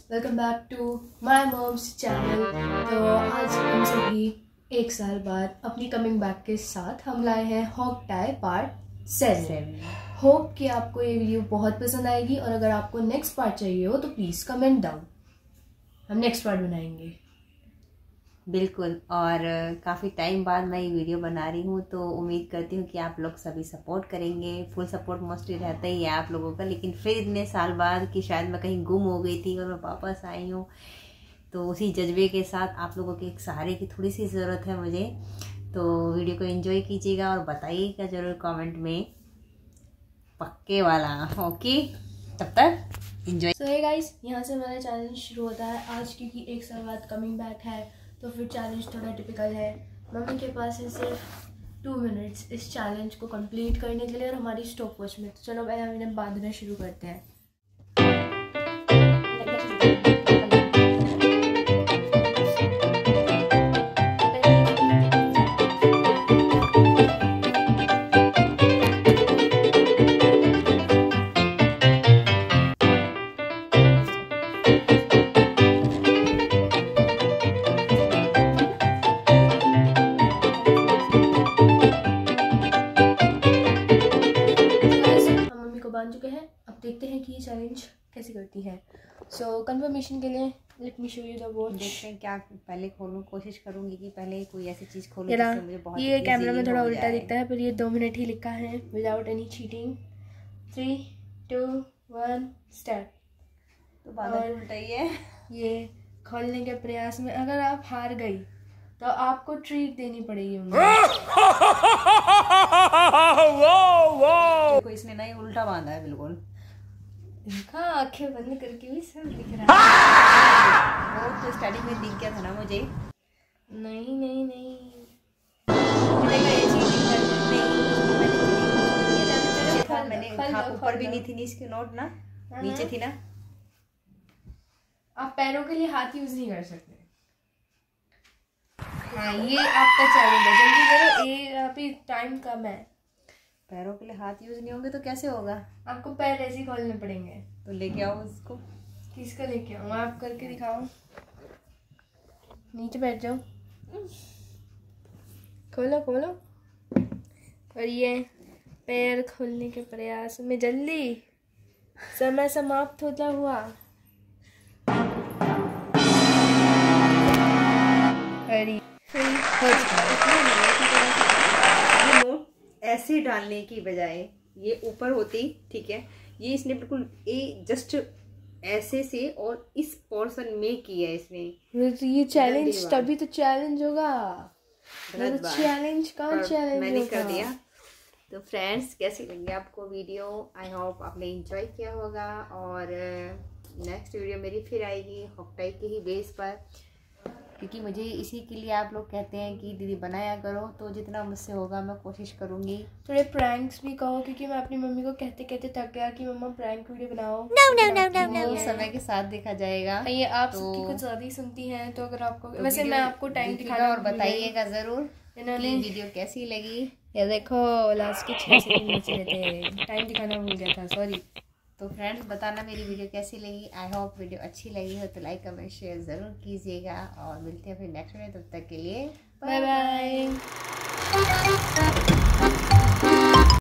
Welcome back to my moms channel. तो आज हम सभी 1 साल बाद अपनी कमिंग बैक के साथ हम लाए हैं हॉक टाई पार्ट 7। होप कि आपको ये वीडियो बहुत पसंद आएगी और अगर आपको नेक्स्ट पार्ट चाहिए हो तो प्लीज़ कमेंट डाउन, हम नेक्स्ट पार्ट बनाएंगे। बिल्कुल। और काफ़ी टाइम बाद मैं ये वीडियो बना रही हूँ, तो उम्मीद करती हूँ कि आप लोग सभी सपोर्ट करेंगे। फुल सपोर्ट मोस्टली रहता ही है आप लोगों का, लेकिन फिर इतने साल बाद कि शायद मैं कहीं गुम हो गई थी और मैं वापस आई हूँ, तो उसी जज्बे के साथ आप लोगों के एक सहारे की थोड़ी सी ज़रूरत है मुझे। तो वीडियो को एंजॉय कीजिएगा और बताइएगा ज़रूर कमेंट में पक्के वाला। ओके, तब तक एंजॉय। सो हे गाइस, यहाँ से हमारा चैलेंज शुरू होता है आज, क्योंकि 1 साल बाद कमिंग बैक है तो फिर चैलेंज थोड़ा टिपिकल है। मम्मी के पास है सिर्फ 2 मिनट्स इस चैलेंज को कंप्लीट करने के लिए और हमारी स्टॉप वॉच में। तो चलो पहले हम इन्हें बांधना शुरू करते हैं। बांध चुके हैं, अब देखते हैं कि ये चैलेंज कैसे करती है। सो कंफर्मेशन के लिए let me show you the watch. देखते हैं क्या, पहले खोलूं, कोशिश करूंगी कि पहले कोई ऐसी चीज़ खोलूं जिससे मुझे बहुत ये कैमरा में थोड़ा उल्टा दिखता है, पर ये 2 मिनट ही लिखा है विदाउट एनी चीटिंग। 3, 2, 1 स्टार्ट। तो बादल उल्टा ही है। ये खोलने के प्रयास में अगर आप हार गई तो आपको ट्रीट देनी पड़ेगी देखो इसने ना ये उल्टा बांधा है बिल्कुल। हाँ, आंखें बंद करके भी सब दिख रहा है। वो तो स्टार्टिंग में दिख गया था ना मुझे। नहीं नहीं नहीं, मैंने ऊपर भी नहीं थी इसकी नोट ना, नीचे थी ना। आप पैरों के लिए हाथ यूज नहीं कर सकते। हाँ, ये आपका चैलेंज है, जल्दी करो, ये अभी टाइम कम है। पैरों के लिए हाथ यूज नहीं होंगे तो कैसे होगा? आपको पैर ऐसे खोलने पड़ेंगे। तो लेके आओ इसको। किसका लेके आओ? आप करके दिखाओ। नीचे बैठ जाओ, खोलो खोलो। और ये पैर खोलने के प्रयास में जल्दी, समय समाप्त होता हुआ। ये नोट ऐसे डालने की बजाय ये ऊपर होती, ठीक है, ये इसने बिल्कुल जस्ट ऐसे से और इस पोर्शन में किया इसने। ये चैलेंज तभी तो चैलेंज होगा। चैलेंज कहाँ चैलेंज मैंने कर दिया। तो फ्रेंड्स, कैसी लगी आपको वीडियो? आई होप आपने एंजॉय किया होगा। और नेक्स्ट वीडियो मेरी फिर आएगी हॉक टाई के ही बेस पर, क्योंकि मुझे इसी के लिए आप लोग कहते हैं कि दीदी बनाया करो, तो जितना मुझसे होगा मैं कोशिश करूँगी। थोड़े प्रैंक्स भी कहो, क्योंकि मैं अपनी मम्मी को कहते कहते थक गया कि मम्मा प्रैंक वीडियो बनाओ। No, समय के साथ देखा जाएगा। ये आप सबकी कुछ ज़्यादा ही सुनती हैं, तो अगर आपको वैसे मैं आपको टाइम दिखाना और बताइएगा ज़रूर इन्होंने वीडियो कैसी लगी। ये देखो लास्ट के 6 सेकंड नीचे थे, टाइम दिखाना भूल गया था, सॉरी। तो फ्रेंड्स, बताना मेरी वीडियो कैसी लगी। आई होप वीडियो अच्छी लगी हो तो लाइक कमेंट शेयर ज़रूर कीजिएगा और मिलते हैं फिर नेक्स्ट वीडियो। तब तक के लिए बाय बाय।